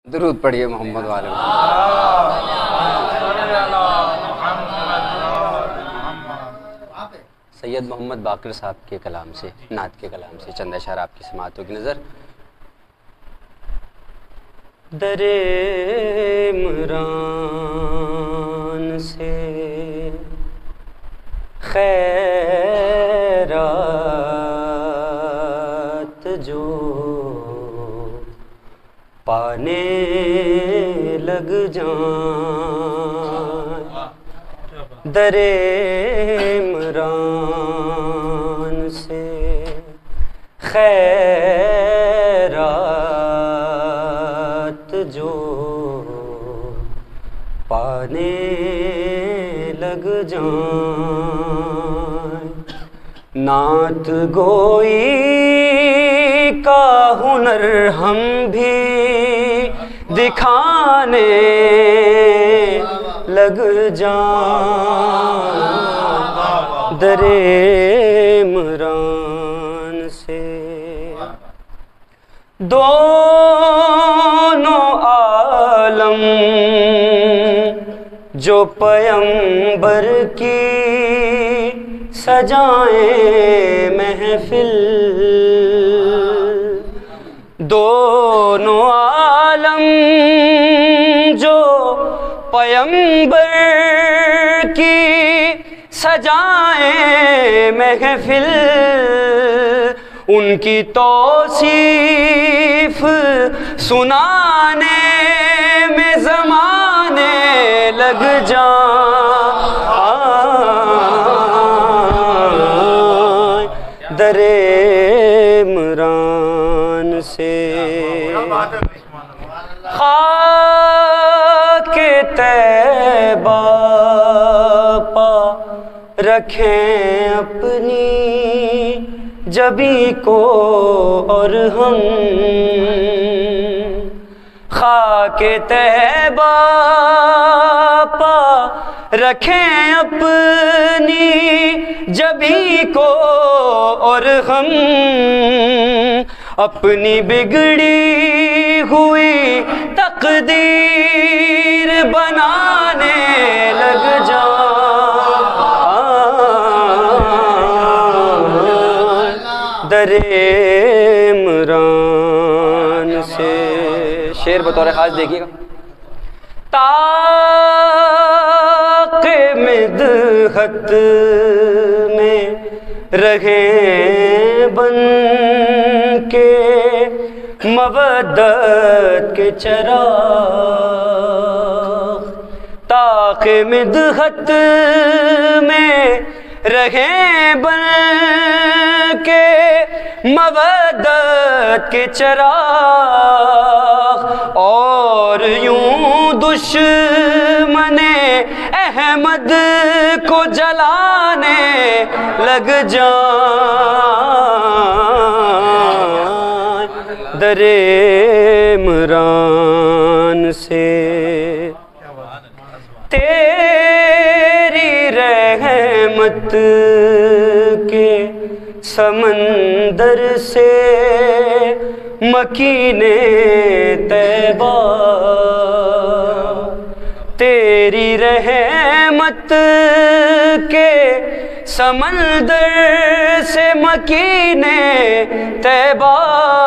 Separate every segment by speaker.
Speaker 1: درود پڑھیے محمد والے سید محمد باقر صاحب کے کلام سے، نعت کے کلام سے چند اشعار آپ کی سماعتوں کی نظر۔ در عمران سے خیرات جو پانے لگ جائیں، در عمران سے خیرات جو پانے لگ جائیں، نعت گوئی کا ہنر ہم بھی دکھانے لگ جائیں، در عمران سے دونوں عالم جو پیمبر کی سجائیں محفل، دونوں عالم جو پیمبر کی سجائیں محفل، ان کی توصیف سنانے میں زمانے لگ جائیں، در عمران سے خاک طیبہ پا رکھیں اپنی جبی کو اور ہم، خاک طیبہ پا رکھیں اپنی جبی کو اور ہم، اپنی بگڑی ہوئی تقدیر بنانے لگ جائیں، در عمران سے۔ شعر بطور خاص دیکھیے گا۔ طاق مدحت میں رہیں بن کے مودت کے چراغ، طاق مدحت میں رہیں بن کے مودت کے چراغ، اور یوں دشمن احمد کو جلانے لگ جائیں، در عمران سے تیری رحمت کے سمندر سے مکین طیبہ، تیری رحمت کے سمندر سے مکین طیبہ،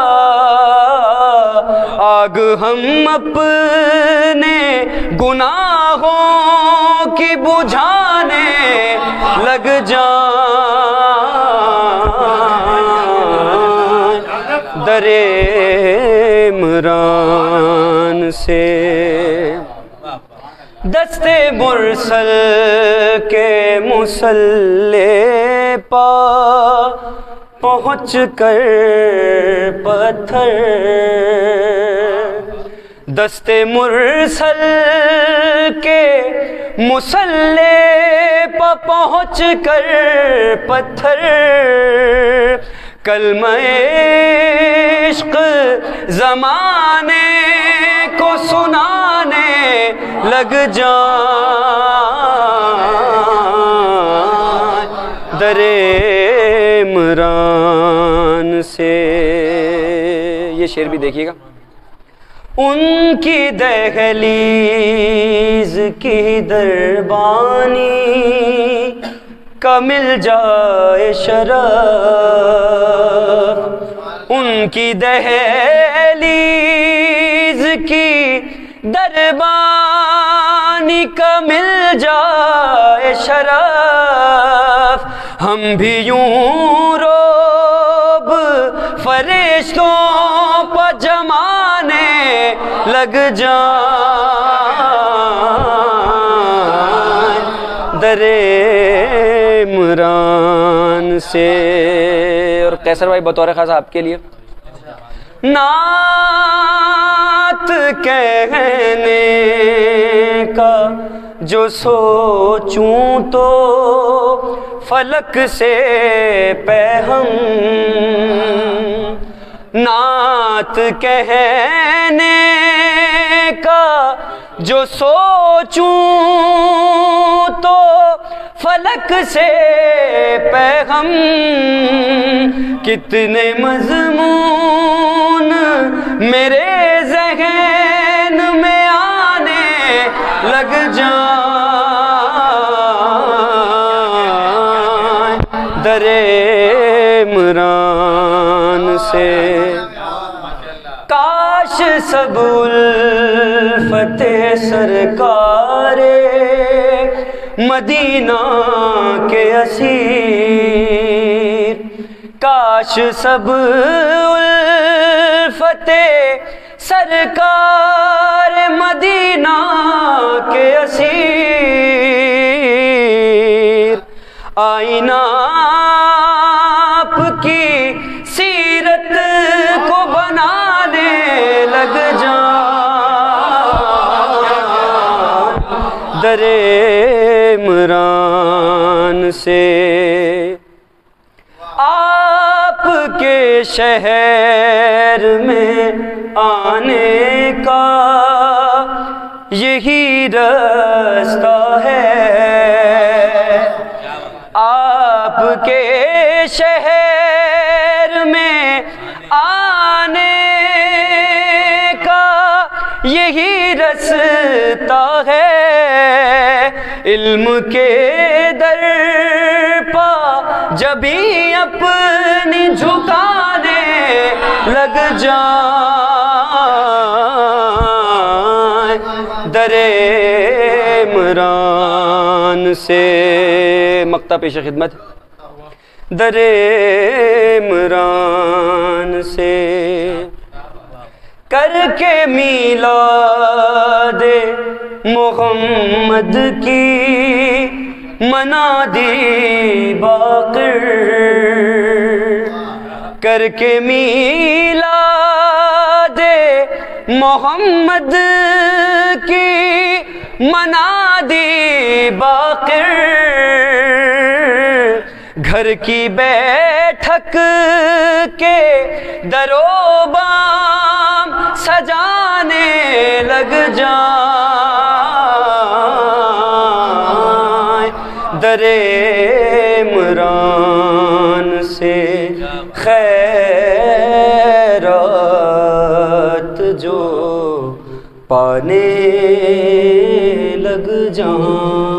Speaker 1: آگ ہم اپنے گناہوں کی بجھانے لگ جائیں، در عمران سے دست مرسل کے مصلے پا پہنچ کر پتھر، دست مرسل کے مصلے پا پہنچ کر پتھر، کلمہ عشق زمانے کو سنانے لگ جائیں، در عمران سے۔ یہ شعر بھی دیکھیے گا۔ ان کی دہلیز کی دربانی کا مل جائے شرف، ان کی دہلیز کی دربانی کا مل جائے شرف، ہم بھی یوں روب فرشتوں پر جمانے لگ جائیں در عمران سے۔ اور قیصر بھائی بطور خاص آپ کے لیے نعت کہنے کا جو سوچوں تو فلک سے پیغام، نعت کہنے کا جو سوچوں تو فلک سے پیغام، کتنے مضمون میرے ذہن میں آنے لگ جائیں در عمران سے۔ کاش سب الفت سرکار مدینہ کے اسیر، کاش سب الفت سرکار مدینہ کے اسیر، آئینہ آپ کی سیرت کو بنانے لگ جائیں در عمران سے۔ آپ کے شہر میں آنے کا یہی راستہ ہے، آپ کے شہر میں آنے کا یہی راستہ ہے، علم کے در پا جبھی اپنی جھکانے لگ جائیں در عمران سے۔ مقطع پیش خدمت در عمران سے۔ کر کے میلاد محمد کی منادی باقر، کر کے میلاد محمد کی منادی باقر، گھر کی بیٹھک کے در و بام سجانے لگ جائیں در عمران سے۔ خیرات جو پانے لگ جائیں۔